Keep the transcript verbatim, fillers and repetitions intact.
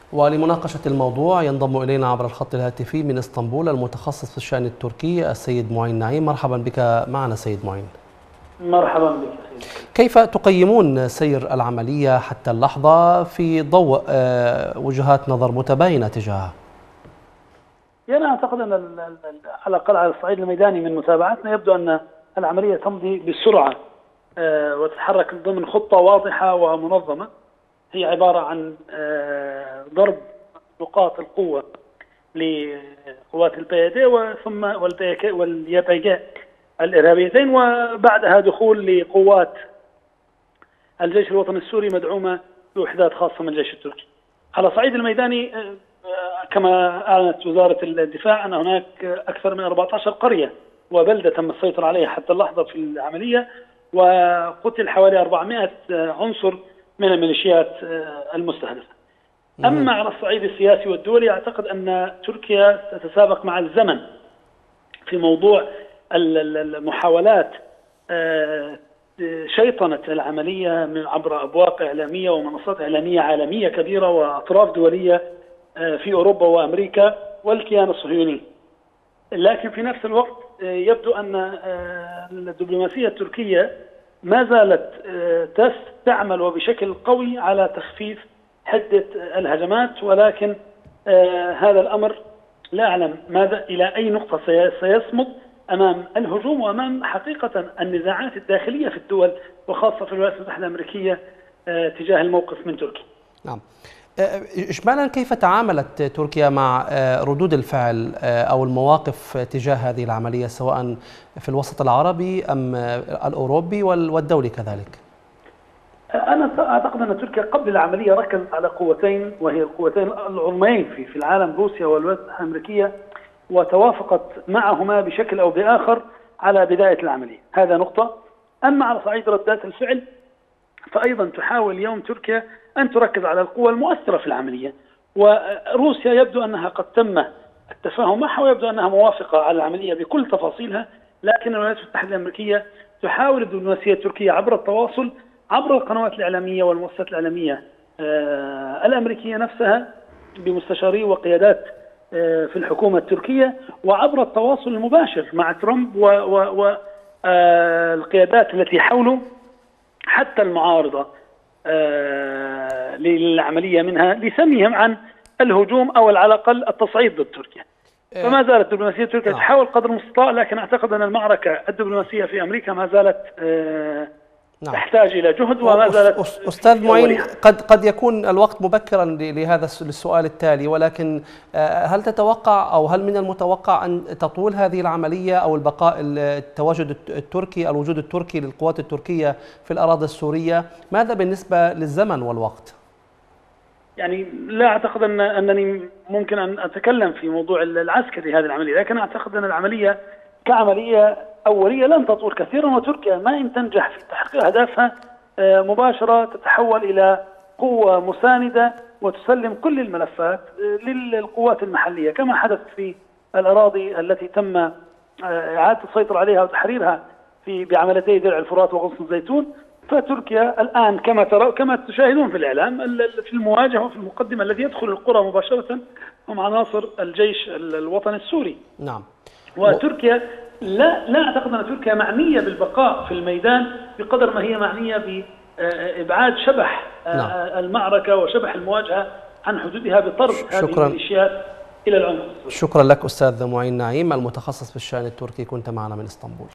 ولمناقشة الموضوع ينضم إلينا عبر الخط الهاتفي من اسطنبول المتخصص في الشأن التركي السيد معين نعيم. مرحبا بك معنا سيد معين. مرحبا بك. كيف تقيمون سير العملية حتى اللحظة في ضوء وجهات نظر متباينة تجاهها؟ يعني أنا أعتقد أن على الأقل على الصعيد الميداني من متابعتنا يبدو أن العملية تمضي بسرعة وتتحرك ضمن خطة واضحة ومنظمة، هي عبارة عن ضرب نقاط القوة لقوات البي دي وثم واليي بي جي الإرهابيتين، وبعدها دخول لقوات الجيش الوطني السوري مدعومة بوحدات خاصة من الجيش التركي. على الصعيد الميداني كما أعلنت وزارة الدفاع أن هناك أكثر من أربعة عشر قرية وبلدة تم السيطرة عليها حتى اللحظة في العملية، وقتل حوالي أربعمائة عنصر من الميليشيات المستهدفة. أما على الصعيد السياسي والدولي أعتقد أن تركيا تتسابق مع الزمن في موضوع المحاولات شيطنة العملية من عبر أبواق إعلامية ومنصات إعلامية عالمية كبيرة وأطراف دولية في أوروبا وأمريكا والكيان الصهيوني. لكن في نفس الوقت يبدو أن الدبلوماسية التركية ما زالت تعمل وبشكل قوي على تخفيف حدة الهجمات، ولكن هذا الأمر لا أعلم ماذا إلى أي نقطة سيصمد أمام الهجوم وأمام حقيقة النزاعات الداخلية في الدول وخاصة في الولايات المتحدة الأمريكية تجاه الموقف من تركيا. نعم. إجمالا كيف تعاملت تركيا مع ردود الفعل أو المواقف تجاه هذه العملية سواء في الوسط العربي أم الأوروبي والدولي كذلك؟ أنا أعتقد أن تركيا قبل العملية ركزت على قوتين وهي القوتين العظميين في في العالم روسيا والولايات المتحدة الأمريكية، وتوافقت معهما بشكل أو بآخر على بداية العملية. هذا نقطة. أما على صعيد ردات الفعل فأيضا تحاول اليوم تركيا أن تركز على القوى المؤثرة في العملية، وروسيا يبدو أنها قد تم التفاهم معها ويبدو أنها موافقة على العملية بكل تفاصيلها، لكن الولايات المتحدة الأمريكية تحاول الدبلوماسية التركية عبر التواصل عبر القنوات الإعلامية والمؤسسات الإعلامية الأمريكية نفسها بمستشاري وقيادات في الحكومة التركية، وعبر التواصل المباشر مع ترامب والقيادات التي حوله حتى المعارضة للعملية منها لسميهم عن الهجوم أو على الأقل التصعيد ضد تركيا. فما زالت الدبلوماسية التركية تحاول قدر المستطاع، لكن أعتقد أن المعركة الدبلوماسية في أمريكا ما زالت نعم. تحتاج إلى جهد وما زالت. أستاذ معين، قد قد يكون الوقت مبكرا لهذا السؤال التالي، ولكن هل تتوقع أو هل من المتوقع أن تطول هذه العملية أو البقاء التواجد التركي الوجود التركي للقوات التركية في الأراضي السورية؟ ماذا بالنسبة للزمن والوقت؟ يعني لا أعتقد أن أنني ممكن أن أتكلم في موضوع العسكري هذه العملية، لكن أعتقد أن العملية كعملية أولية لن تطول كثيرا، وتركيا ما إن تنجح في تحقيق أهدافها مباشرة تتحول إلى قوة مساندة وتسلم كل الملفات للقوات المحلية كما حدث في الأراضي التي تم إعادة السيطرة عليها وتحريرها في بعملتي درع الفرات وغصن الزيتون. فتركيا الآن كما ترى كما تشاهدون في الإعلام في المواجهة وفي المقدمة الذي يدخل القرى مباشرة هم عناصر الجيش الوطني السوري. نعم. وتركيا لا لا اعتقد ان تركيا معنيه بالبقاء في الميدان بقدر ما هي معنيه بابعاد شبح نعم. المعركه وشبح المواجهه عن حدودها بطرد هذه الميليشيات الى العمق. شكرا لك استاذ معين نعيم المتخصص في الشأن التركي، كنت معنا من اسطنبول.